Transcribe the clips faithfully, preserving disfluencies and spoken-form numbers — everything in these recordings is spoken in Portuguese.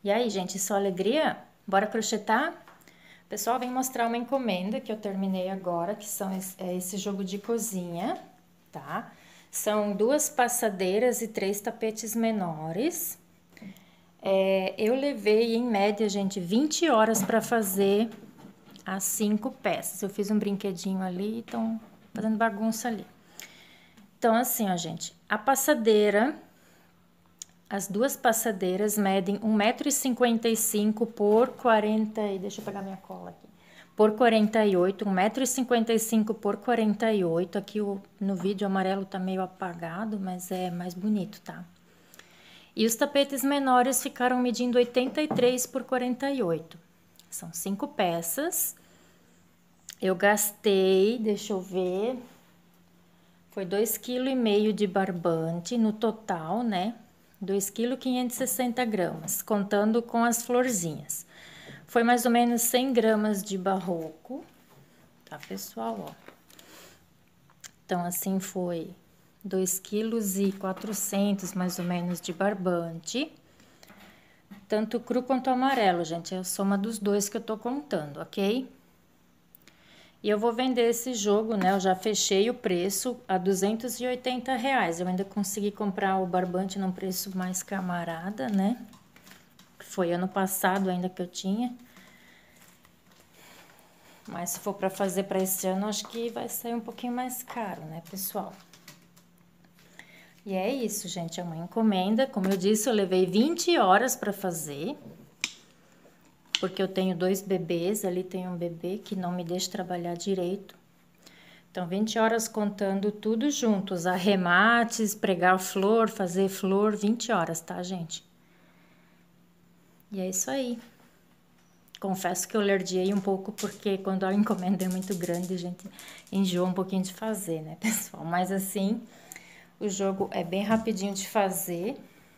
E aí, gente, só alegria? Bora crochetar? Pessoal, vem mostrar uma encomenda que eu terminei agora, que são esse, é esse jogo de cozinha, tá? São duas passadeiras e três tapetes menores. É, eu levei, em média, gente, vinte horas para fazer as cinco peças. Eu fiz um brinquedinho ali, então fazendo bagunça ali. Então, assim, ó, gente, a passadeira... As duas passadeiras medem um metro e cinquenta e cinco por quarenta e... Deixa eu pegar minha cola aqui. Por quarenta e oito, um metro e cinquenta e cinco por quarenta e oito. Aqui o, no vídeo o amarelo tá meio apagado, mas é mais bonito, tá? E os tapetes menores ficaram medindo oitenta e três por quarenta e oito. São cinco peças. Eu gastei, deixa eu ver... Foi dois vírgula cinco quilos de barbante no total, né? dois quilos e quinhentos e sessenta gramas, contando com as florzinhas. Foi mais ou menos cem gramas de barroco, tá, pessoal? Ó. Então, assim, foi dois quilos e quatrocentos, mais ou menos, de barbante. Tanto cru quanto amarelo, gente, é a soma dos dois que eu tô contando, ok? E eu vou vender esse jogo, né? Eu já fechei o preço a duzentos e oitenta reais. Eu ainda consegui comprar o barbante num preço mais camarada, né? Foi ano passado ainda que eu tinha. Mas se for para fazer para esse ano, acho que vai sair um pouquinho mais caro, né, pessoal? E é isso, gente. É uma encomenda. Como eu disse, eu levei vinte horas para fazer. Porque eu tenho dois bebês. Ali tem um bebê que não me deixa trabalhar direito. Então, vinte horas contando tudo junto, os arremates, pregar flor, fazer flor, vinte horas, tá, gente? E é isso aí. Confesso que eu lerdiei um pouco, porque quando a encomenda é muito grande, a gente enjoa um pouquinho de fazer, né, pessoal? Mas assim, o jogo é bem rapidinho de fazer.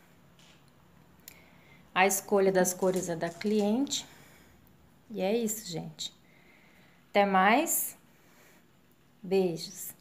A escolha das cores é da cliente. E é isso, gente. Até mais. Beijos.